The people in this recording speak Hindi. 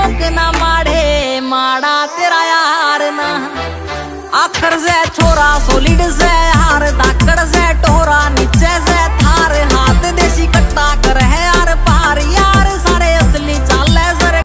ना माड़े माड़ा तेरा यार ना आखर से छोरा सोलिड से हारदा